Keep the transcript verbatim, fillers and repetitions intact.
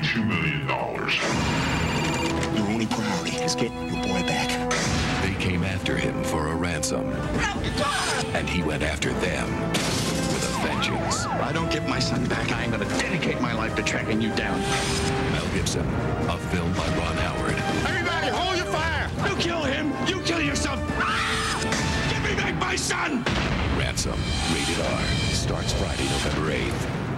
two million dollars. Your only priority is getting your boy back. They came after him for a ransom. And he went after them with a vengeance. If I don't get my son back, I'm going to dedicate my life to tracking you down. Mel Gibson, a film by Ron Howard. Everybody, hold your fire! You kill him, you kill your son! Give me back my son! Ransom, rated R, starts Friday, November eighth.